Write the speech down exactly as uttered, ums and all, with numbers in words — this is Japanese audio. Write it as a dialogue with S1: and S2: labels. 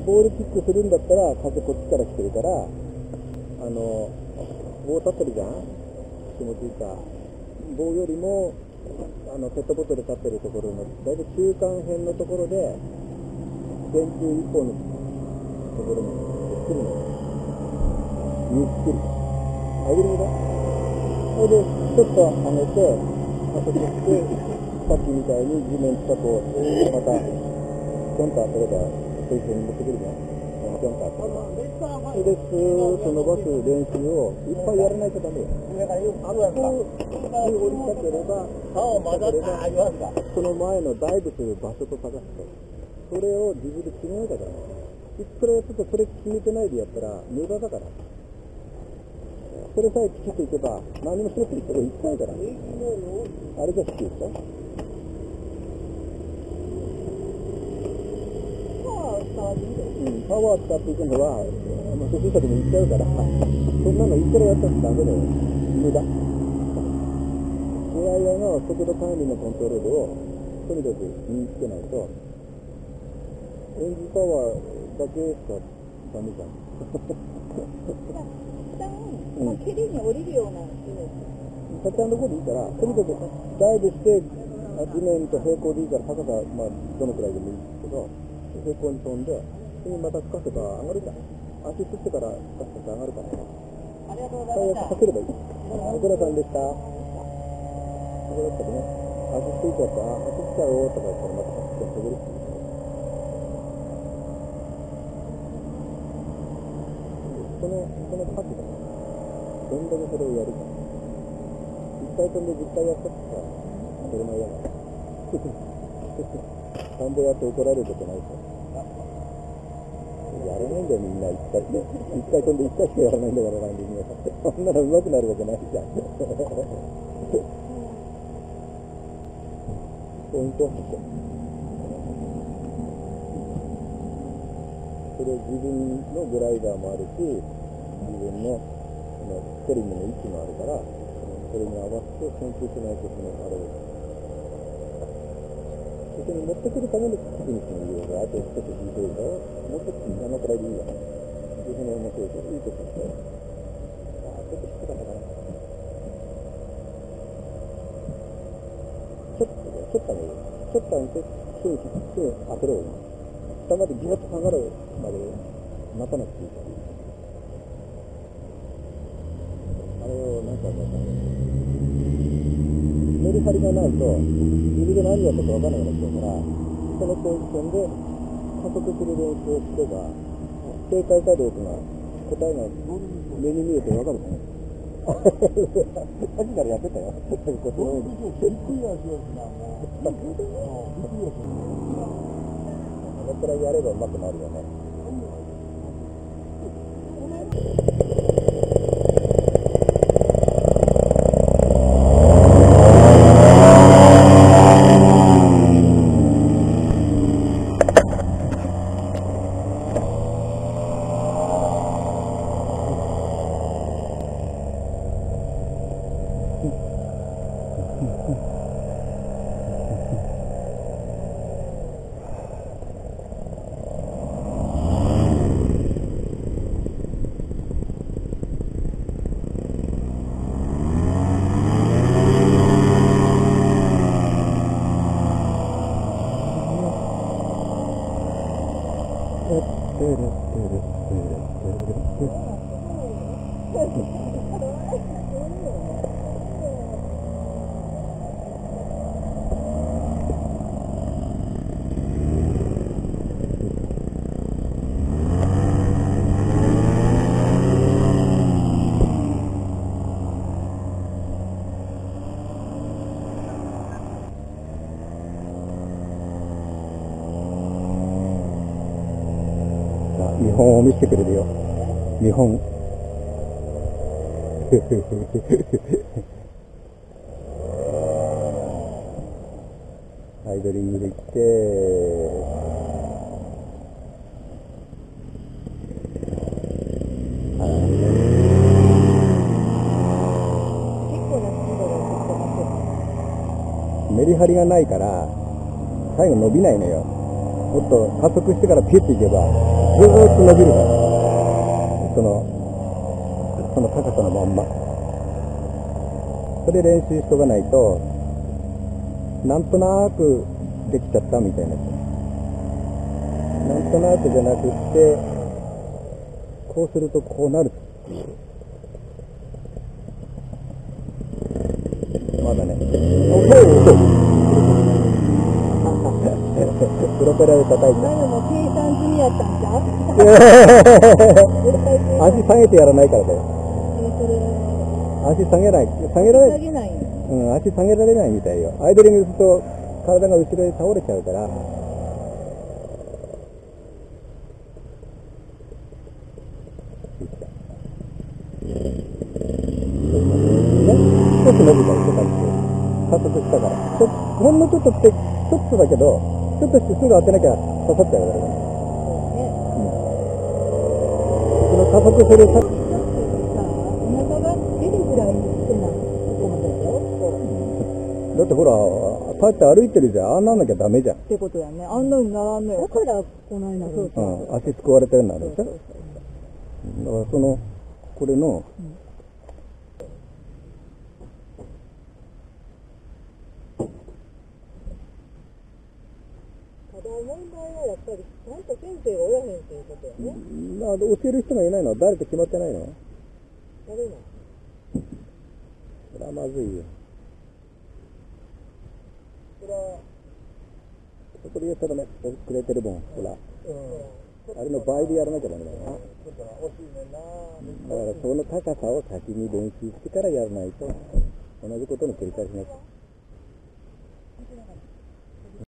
S1: ボールキックするんだったら風こっちから来てるから、あの棒立ってるじゃん、気持ちいいか。棒よりもあのペットボトル立ってるところのだいたい中間辺のところで電柱一本のところに来るのよ、ゆっくり上げるだ。それでちょっと上げて加速して、さっきみたいに地面近くをまたピョンと当てればそういう風に持ってくるじゃん。ピョンと当てればそれでスーッと伸ばす練習をいっぱいやらないとダメよ。あそこに降りたければその前のダイブする場所と探すと、それを自分で決めないからね。いくらやっててそれ決めてないでやったら無駄だから。それさえきちっといけば何もしなくていいとこ行っちゃうから。あれじゃ好きでしょ。うん、パワー使っていくのは初心者でも行っちゃうから、そんなのいくらやったってダメだよ、無駄。ドライヤーの速度管理のコントロールをとにかく身につけないと、エンジンパワーだけしかダメじゃん。
S2: まあ、蹴りに降りるようなイメージ。
S1: タッチアンドゴーでいいから、とにかくダイブして地面と平行でいいから、高さはまあどのくらいでもいいんですけど、平行に飛んで、それにまた吹かせば上がるじゃん。足振ってから吹かせて上がるから。
S2: ありがとうございました。
S1: かければいい。お寺さんでした。それだったらね、足ついちゃった、足ついちゃおうとか言ったらまた走って飛べるし。その、その価値だね。どんだけそれをやるか。一回飛んでじゅっかいやったってさ、それも嫌だ。田んぼやって怒られることないでしょ。やらないんだよみんな、一回で。一回飛んで一回しかやらないんだからなんでみんな。そんなの上手くなるわけないじゃん。ポイントはここ。それ自分のグライダーもあるし、自分のそのストリームの位置もあるから、それに合わせて選択しないとそのあれをそこに持ってくるためにテクニックの色があとちょっと引いてるから、もうちょっとあのくらいでいいや。自分の面白いといいことして、ああちょっと低かったかな。ちょっとね、ちょっとね、ちょっと上げてすぐすぐ当てればいい。下までギュッと下がるまで待たなくていいから。あれをなんかね、メリハリがないと自分で何やったか分からなくなっちゃうから、そのポジションで加速する練習をすれば正解かどうかが答えが目に見えて分かるね。さっきからやってたよ。こっちの方に。びっくりはしようしな、もう。びっくりはしよう。あのくらいやればうまくなるよね。見本を見せてくれるよ。見本。アイドリングで行って、メリハリがないから最後伸びないのよ。もっと加速してからピュッといけばずーっと伸びるから、そのその高さのまんま。それ練習しとかないと、なんとなくできちゃったみたいな。なんとなくじゃなくって、こうするとこうなるっていう。まだね。プロペラで叩いた。
S2: 今のも計算済みやったんじゃん。
S1: 足下げてやらないからだよ。足下げない。下げられない。
S2: 下げないんや。
S1: うん、足下げられないみたいよ。アイドリングすると体が後ろに倒れちゃうから。少し伸びたりとかして加速したから、ちょほんのちょっとってちょっとだけど、ちょっとしてすぐ当てなきゃ刺さっちゃうからね。その加速するさ、
S2: さ、お腹が出るぐらいにしてない。ここまでだよ。
S1: だってほら、こうやって歩いてるじゃん、ああなんなきゃダメじゃん。
S2: ってことやね。あんなにならんのよ。だからこないなる。そう
S1: う
S2: そう。
S1: ん、足すくわれたようになるでしょ。だからそのこれの、
S2: ただ問題はやっぱりちゃんと先生がおらへんっていうことやね。
S1: まあ、教える人がいないのは誰と決まってないの？
S2: 誰なの？
S1: それはまずいよ。
S2: それは、
S1: そこでやったらね、くれてるもん、ほら。うん、あれの倍でやらなきゃダメだよな。ちょっと惜しいねんな。だからその高さを先に練習してからやらないと、同じことの繰り返しになっちゃう。